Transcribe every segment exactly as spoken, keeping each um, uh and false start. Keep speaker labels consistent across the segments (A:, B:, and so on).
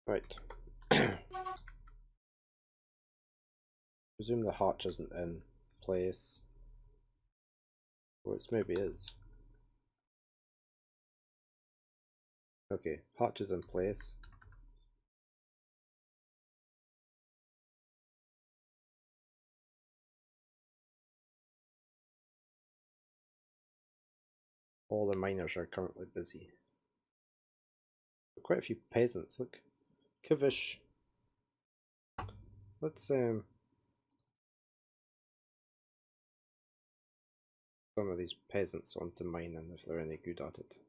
A: Right. Presume the hatch isn't in place. Or it's maybe is. Okay, hatch is in place. All the miners are currently busy. Quite a few peasants, look. Kivish. Let's um some of these peasants onto mining if they're any good at it.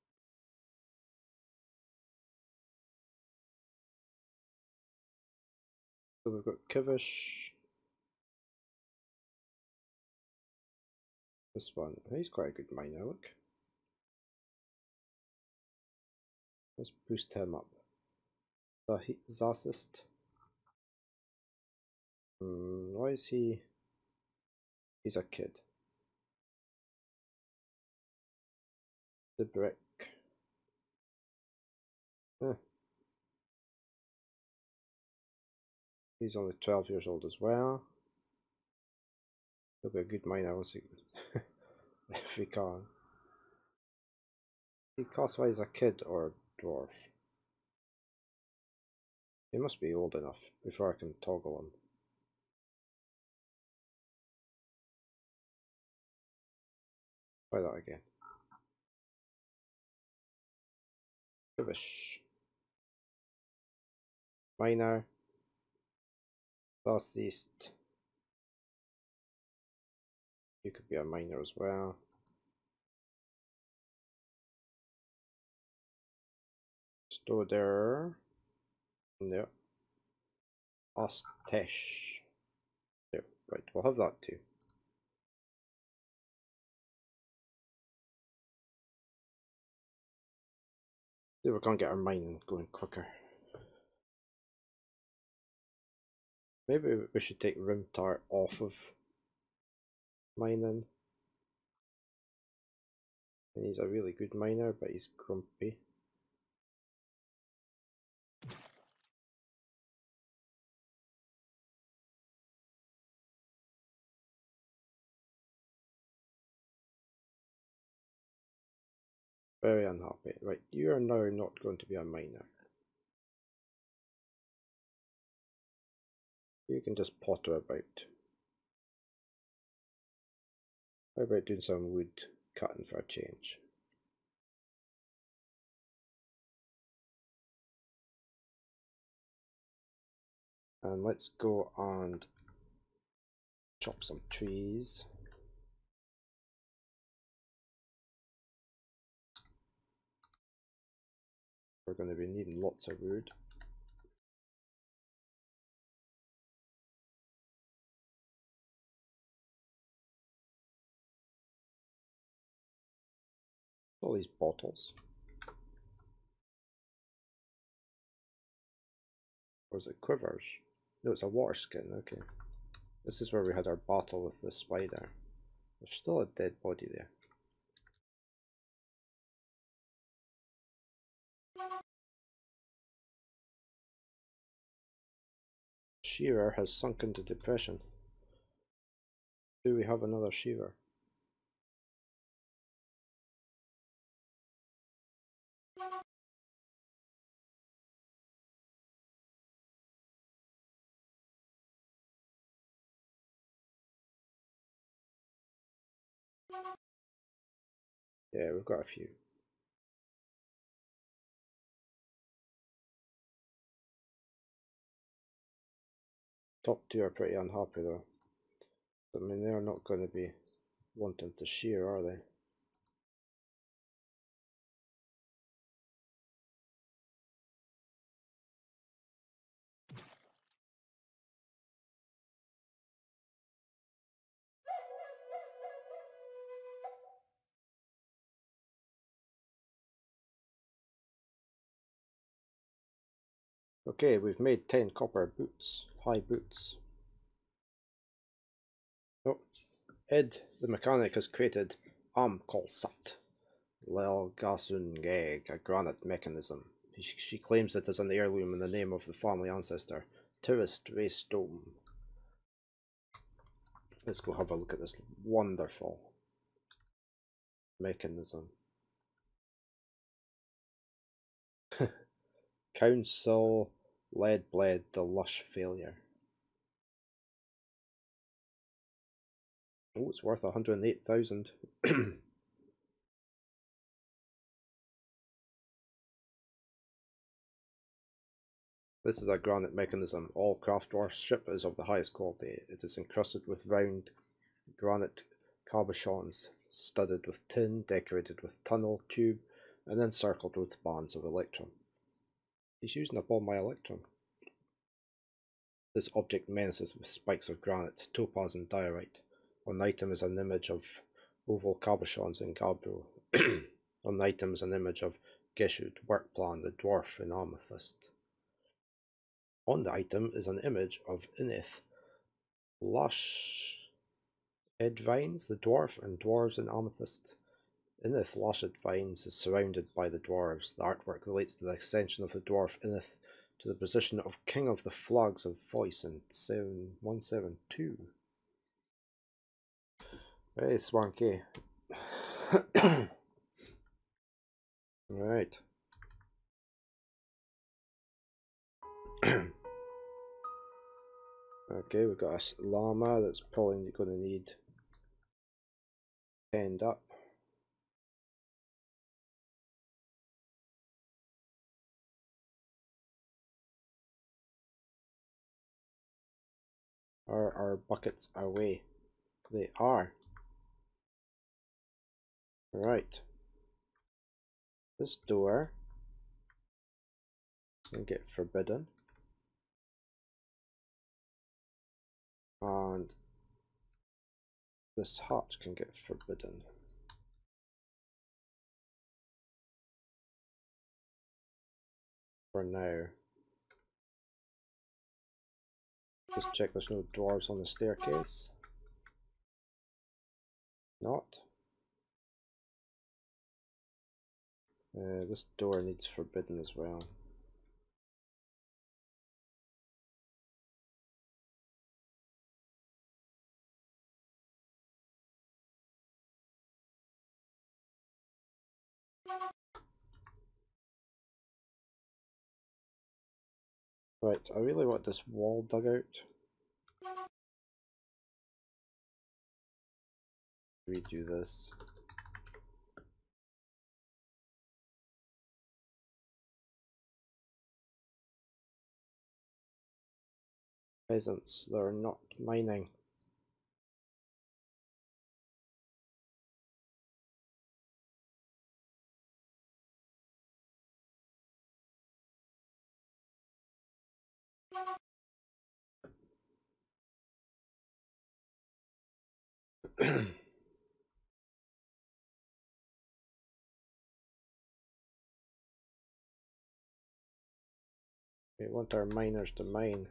A: So we've got Kivish. This one, he's quite a good miner, look. Let's boost him up. Zasist. Hmm, why is he? He's a kid. The brick. Huh. He's only twelve years old as well. He'll be a good miner once he if he can. He classified as a kid or a dwarf. He must be old enough before I can toggle him. Try that again. Kivish. Miner. Southeast. You could be a miner as well. Stoder. No. Ostesh. No. Right, we'll have that too. See if we can get our mining going quicker. Maybe we should take Rimtar off of mining. And he's a really good miner, but he's grumpy. Very unhappy. Right, you are now not going to be a miner. You can just potter about. How about doing some wood cutting for a change? And let's go and chop some trees. We're going to be needing lots of wood. All these bottles. Or is it quivers? No, it's a water skin, okay. This is where we had our battle with the spider. There's still a dead body there. Shearer has sunk into depression. Do we have another Shearer? Yeah, we've got a few. Top two are pretty unhappy though. I mean, they're not going to be wanting to shear, are they? Okay, we've made ten copper boots, high boots. Oh, Ed the mechanic has created Amkolsat Lelgasungeg, a granite mechanism. She, she claims it is an heirloom in the name of the family ancestor, Tirist Raystome. Let's go have a look at this wonderful mechanism. Council lead bled the lush failure. Oh, it's worth one hundred eight thousand. This is a granite mechanism. All craft workshop is of the highest quality. It is encrusted with round granite cabochons, studded with tin, decorated with tunnel, tube, and encircled with bands of electrum. He's using up all my electrum. This object menaces with spikes of granite, topaz, and diorite. On the item is an image of oval cabochons in gabbro. On the item is an image of Geshud, work plan, the dwarf in amethyst. On the item is an image of Inith, lush Edvines, the dwarf, and dwarves in amethyst. Inith Lashed Vines is surrounded by the dwarves. The artwork relates to the ascension of the dwarf Inith to the position of King of the Flags of Voice in seven one seven two. Very swanky. Right. Okay, we've got a llama that's probably going to need penned up. Are our buckets away? They are. Right. This door can get forbidden. And this hatch can get forbidden. For now. Just check there's no dwarves on the staircase. Not. Uh, this door needs forbidden as well. Right, I really want this wall dug out. Redo this. Peasants, they're not mining. We want our miners to mine.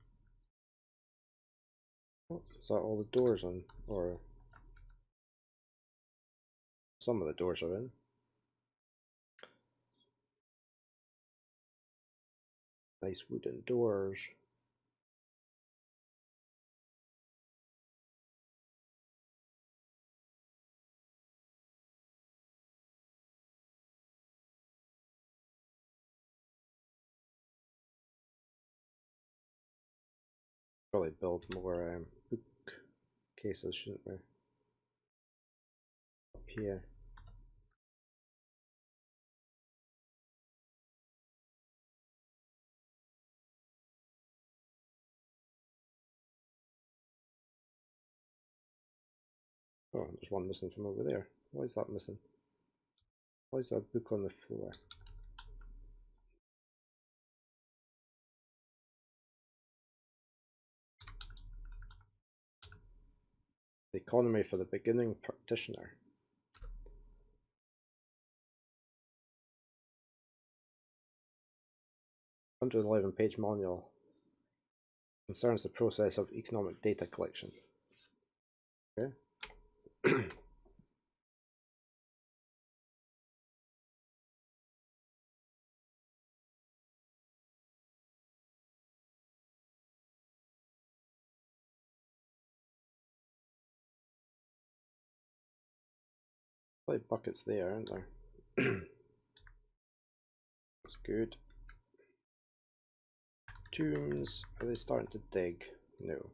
A: Oh, is that all the doors on? Or some of the doors are in. Nice wooden doors. Probably build more um, book cases, shouldn't we? Up here. Oh, there's one missing from over there. Why is that missing? Why is there a book on the floor? The economy for the beginning practitioner. one hundred eleven page manual. Concerns the process of economic data collection. Okay. Like buckets there, aren't there? That's good. Tombs, are they starting to dig? No.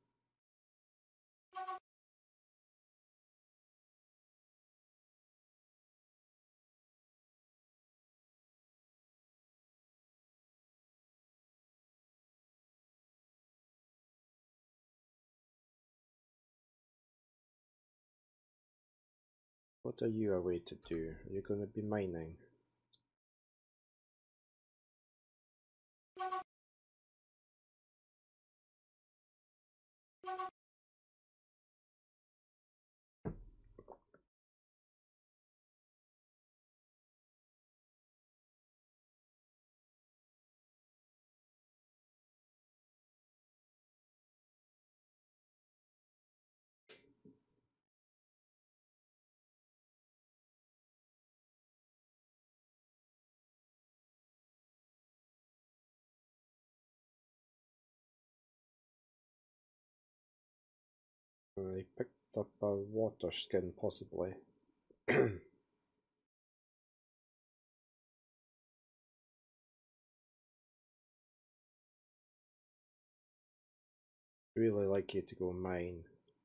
A: What are you away to do? Are you going to be mining? I picked up a water skin, possibly. Really like you to go mine.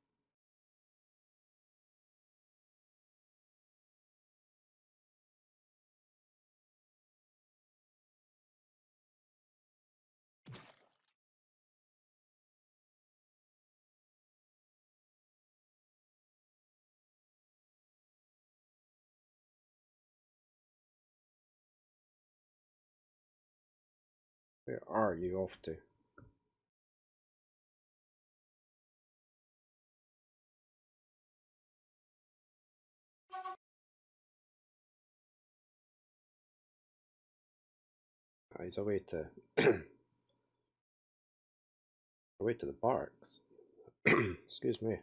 A: Where are you off to? Ah, he's away to away to the barracks. Excuse me.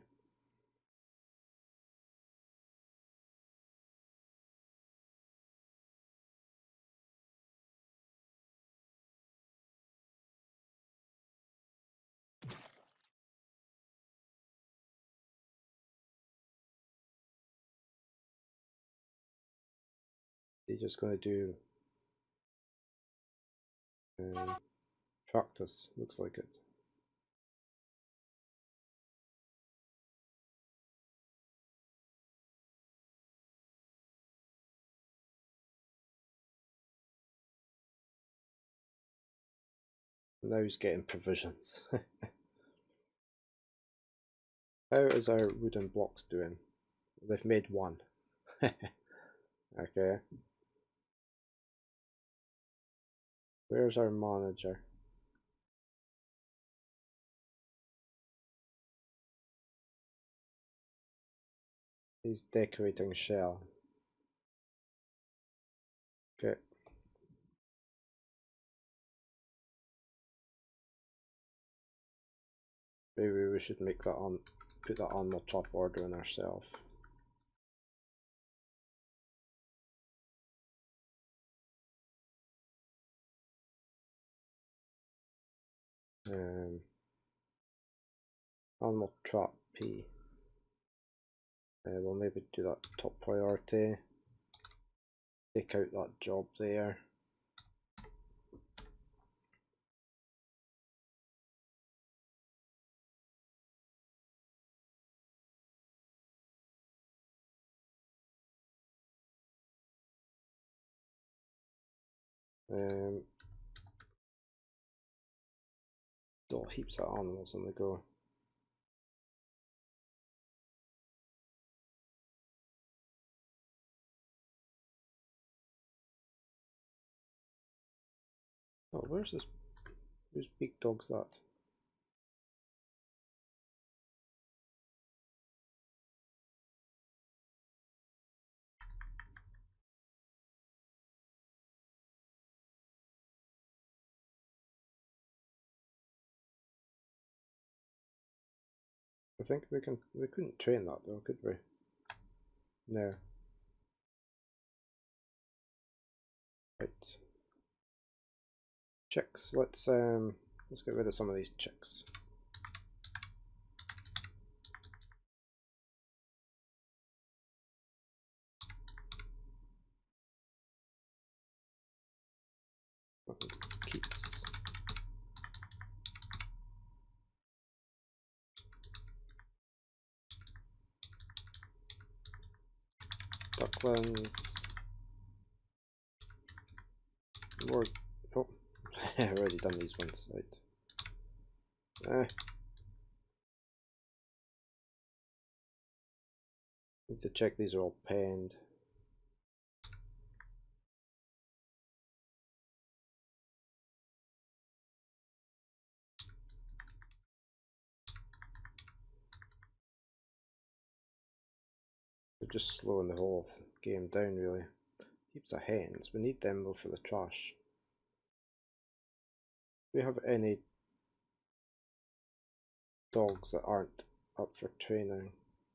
A: He's just going to do um, practice. Looks like it. Now he's getting provisions. How is our wooden blocks doing? They've made one. Okay. Where's our manager? He's decorating shell. Okay. Maybe we should make that on, put that on the top order in ourselves. Um, animal trap P. Uh, we'll maybe do that top priority. Take out that job there. Um, got heaps of animals on the go. Oh, where's this? Whose big dog's that? I think we can. We couldn't train that though, could we? No. Right. Chicks. Let's um. Let's get rid of some of these chicks. Keats. Ducklands. More. Oh, I've already done these ones, right? Eh. Need to check these are all penned. They're just slowing the whole game down, really. Heaps of hens. We need them though for the trash. Do we have any dogs that aren't up for training?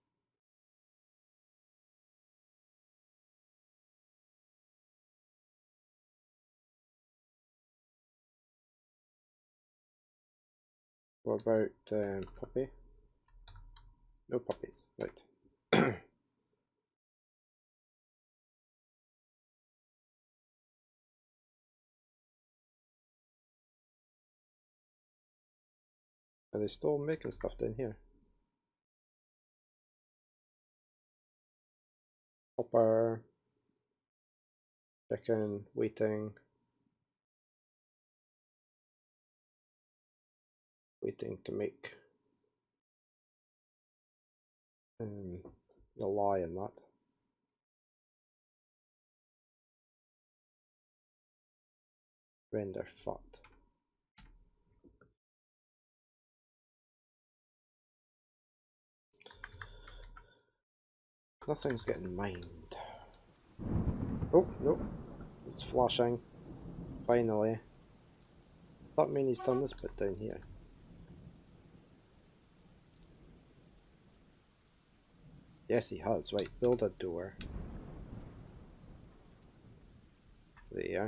A: What about um, puppy? No puppies, right. Are they still making stuff down here? Hopper. Chicken, waiting. Waiting to make um, the lie in that. Render fat. Nothing's getting mined. Oh, no. It's flashing. Finally. That means he's done this bit down here. Yes, he has. Right, build a door. There.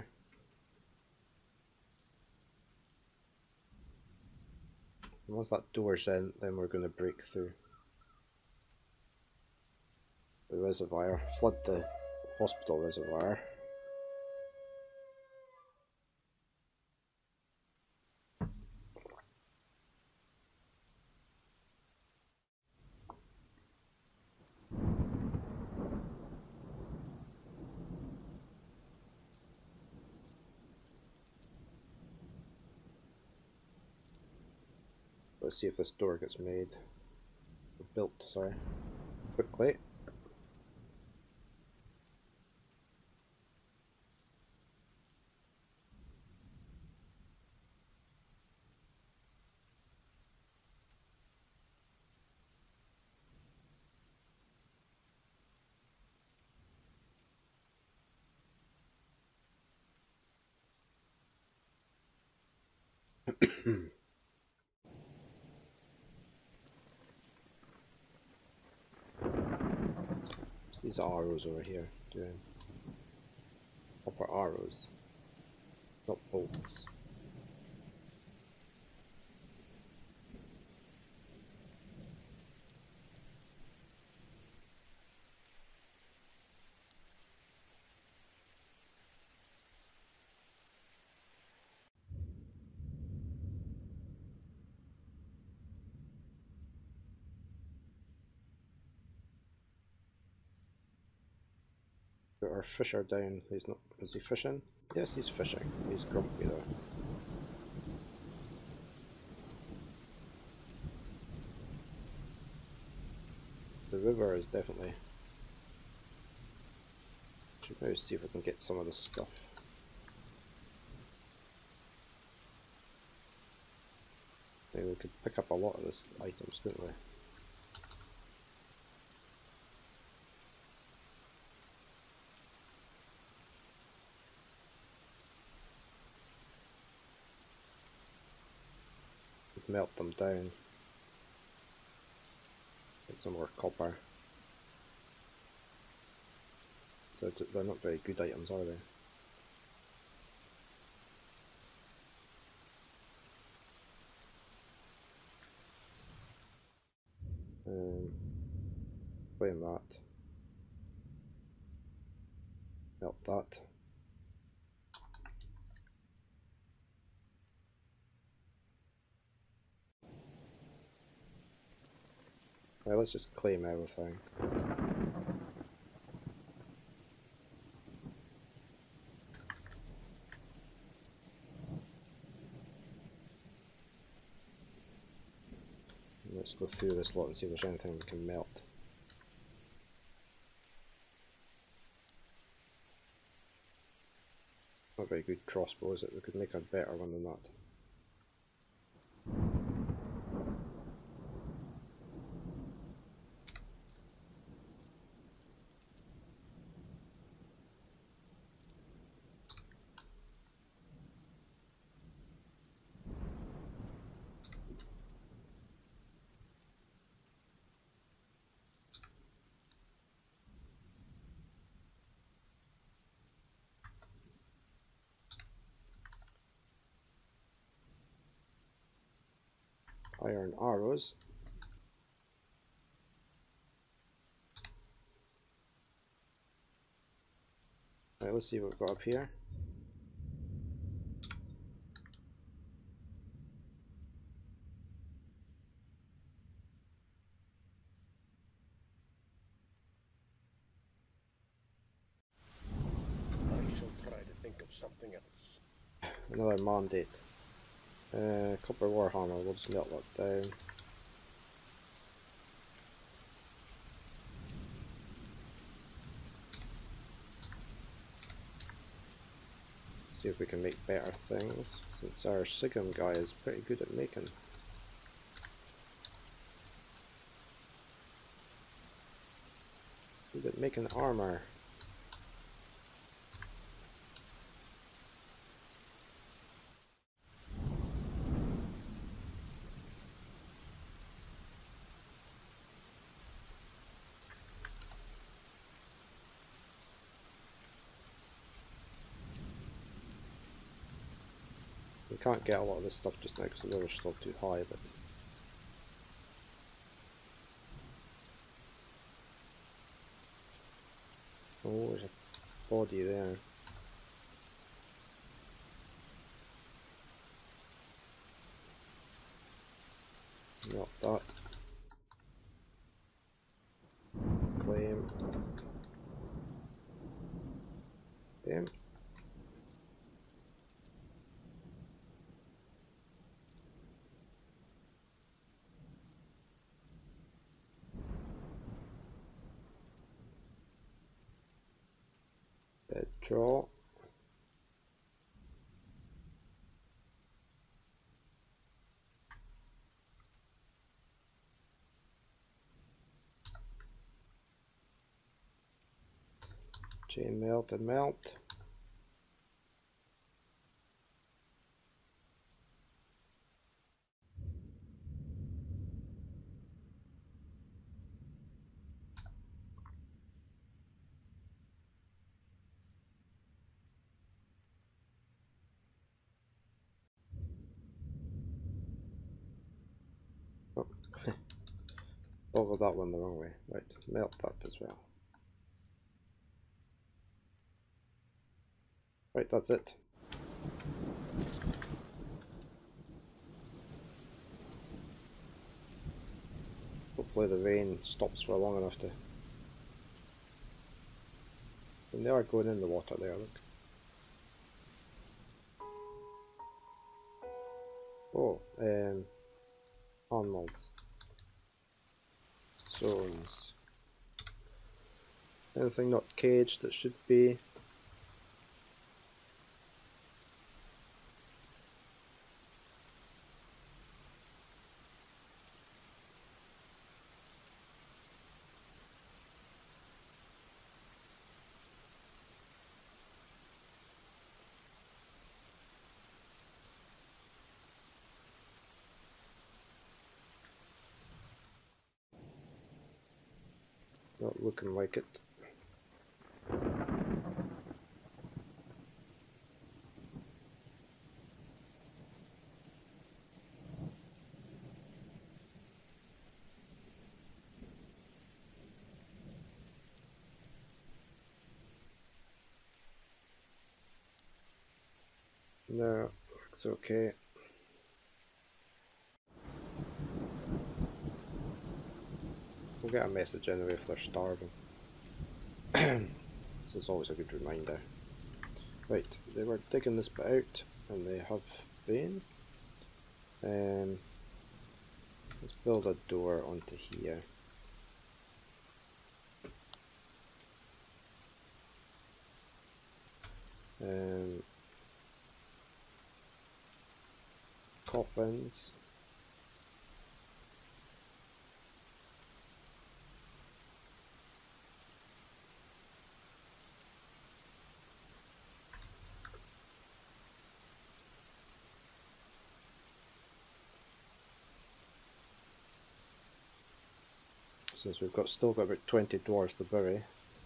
A: And once that door's in, then we're going to break through the reservoir, flood the hospital reservoir. Let's see if this door gets made. Built, sorry. Quickly. What's these arrows over here doing? Proper arrows, not bolts. But our fish are down. He's not. Is he fishing? Yes, he's fishing. He's grumpy though. The river is definitely. Should maybe see if we can get some of this stuff. Maybe we could pick up a lot of this items, couldn't we? We'd melt them down. Get some more copper. So they're not very good items, are they? Um, Flame that. Melt that. Well, let's just claim everything. Let's go through this lot and see if there's anything we can melt. Not a very good crossbow, is it? We could make a better one than that. Iron arrows. Right, let's see what we've got up here.
B: I shall try to think of something else.
A: Another mandate. Uh, copper warhammer, we'll just melt that down. See if we can make better things, since our Sigum guy is pretty good at making. Good at making armor. We can't get a lot of this stuff just now because the level's still too high, but oh, there's a body there. Not that. Claim. Damn. Dead draw. Chain melt and melt. Oh, boggled that one the wrong way. Right, melt that as well. Right, that's it. Hopefully the rain stops for long enough to... And they are going in the water there, look. Oh, um, animals. Zones. Anything not caged that should be. Not looking like it. No, looks okay. We'll get a message anyway if they're starving. So it's always a good reminder. Right, they were digging this bit out, and they have been. Um, let's build a door onto here. Um, coffins. Since we've got still got about twenty dwarves to bury.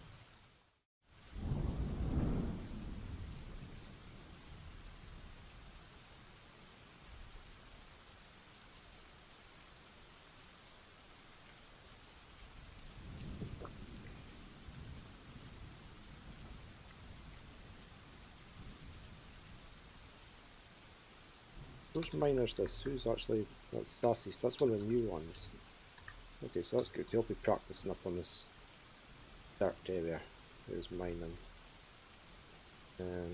A: Which miner's this? Who's actually... That's Sassy. That's one of the new ones. Okay, so that's good. He'll be practicing up on this dirt area. There's mining. Um,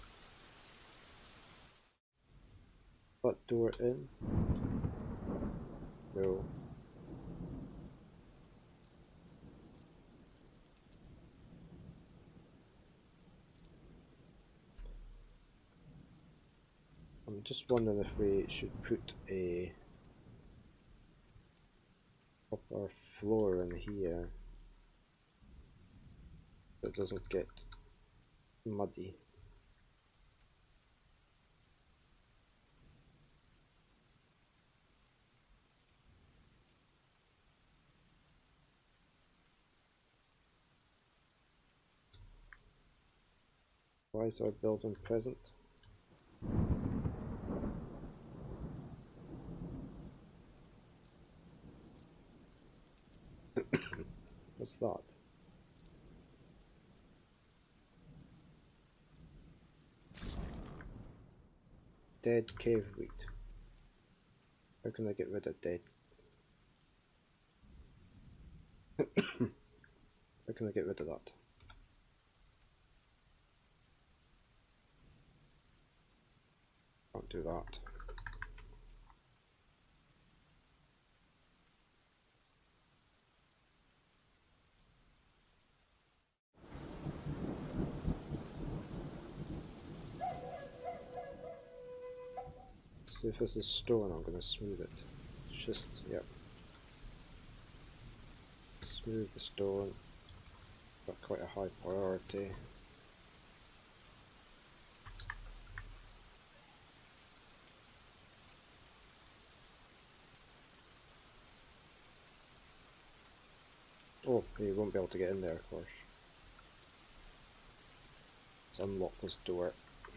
A: that door in? No. I'm just wondering if we should put a upper floor in here so it doesn't get muddy. Why is our building present? What's that? Dead cave wheat. How can I get rid of dead? How can I get rid of that? Can't do that. So if this is stone, I'm going to smooth it. It's just, yep. Smooth the stone. Got quite a high priority. Oh, you won't be able to get in there, of course. Let's unlock this door.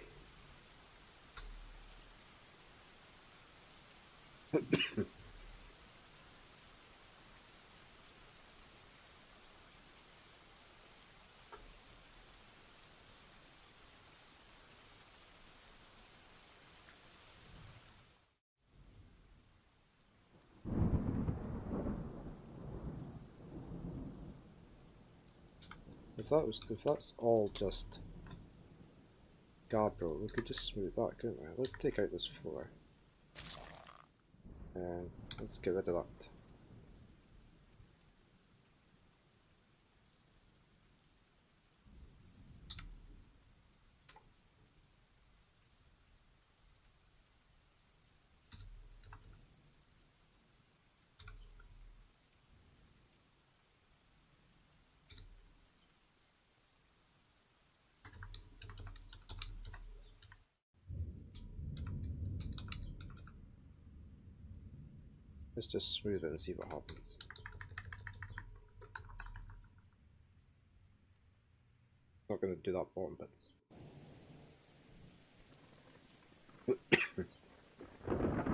A: If that was, if that's all just gabbro, we could just smooth that, couldn't we? Let's take out this floor. And let's get rid of that. Let's just smooth it and see what happens. Not going to do that bottom bits.